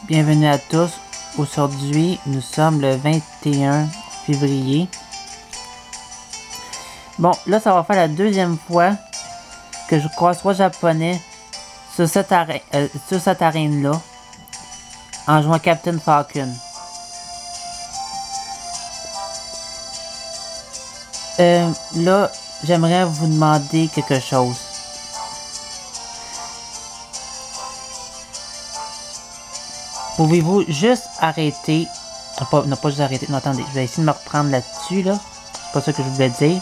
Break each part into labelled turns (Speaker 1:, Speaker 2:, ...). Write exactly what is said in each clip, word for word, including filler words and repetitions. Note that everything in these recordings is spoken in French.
Speaker 1: Bienvenue à tous. Aujourd'hui, nous sommes le vingt et un février. Bon, là, ça va faire la deuxième fois que je croise trois japonais sur cette, arè euh, sur cette arène-là en jouant Captain Falcon. Euh, là, j'aimerais vous demander quelque chose. Pouvez-vous juste arrêter... Non pas, non, pas juste arrêter. Non, attendez, je vais essayer de me reprendre là-dessus, là. C'est pas ça que je voulais dire.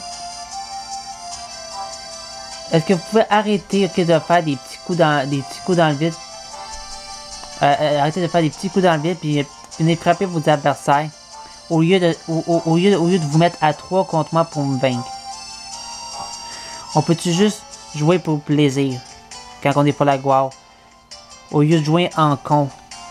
Speaker 1: Est-ce que vous pouvez arrêter okay, de faire des petits coups dans, des petits coups dans le vide? Euh, euh, arrêtez de faire des petits coups dans le vide, puis venez frapper vos adversaires. Au lieu, de, au, au, au, lieu, au lieu de vous mettre à trois contre moi pour me vaincre. On peut-tu juste jouer pour plaisir? Quand on est pour la gloire. Au lieu de jouer en con.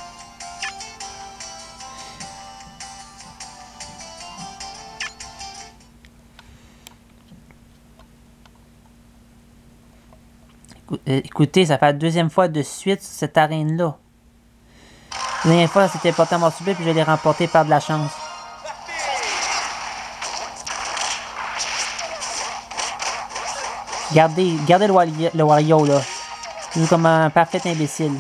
Speaker 1: Écoutez, ça fait la deuxième fois de suite sur cette arène-là. La dernière fois, c'était porté à mon subir, puis je l'ai remporté par de la chance. Gardez, gardez le, Wario, le Wario, là. C'est comme un parfait imbécile.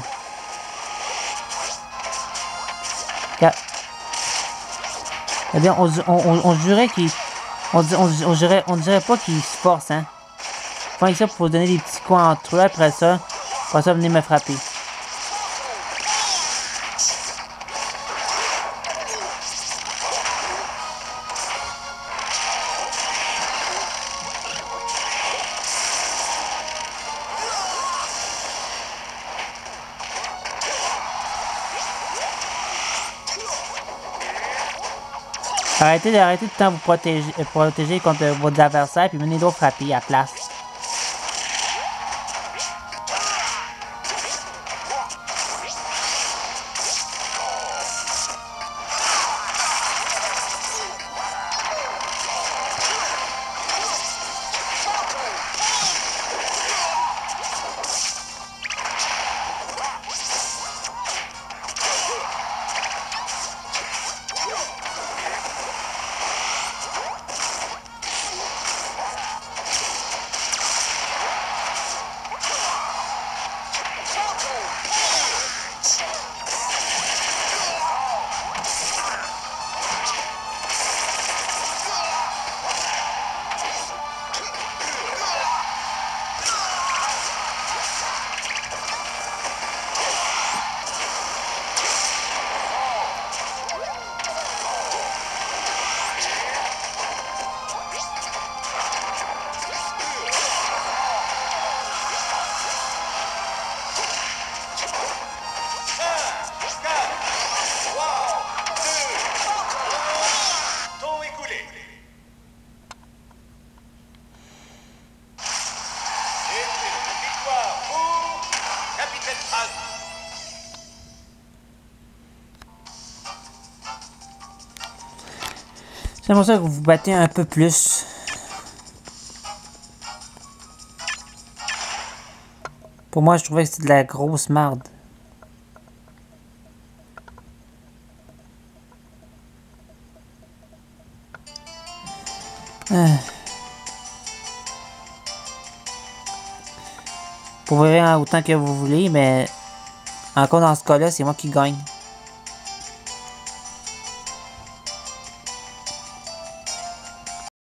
Speaker 1: Regardez, on, on, on, on jurait qu'il... On, on, on, jurait, on dirait pas qu'il se force, hein. Ils font ça pour donner des petits coups entre eux, après ça, après ça, venez me frapper. Arrêtez d'arrêter de temps vous protéger, protéger contre vos adversaires, puis venez donc frapper à la place. J'aimerais ça que vous vous battez un peu plus. Pour moi, je trouvais que c'était de la grosse marde. Ah. Vous pouvez faire autant que vous voulez, mais encore dans ce cas-là, c'est moi qui gagne.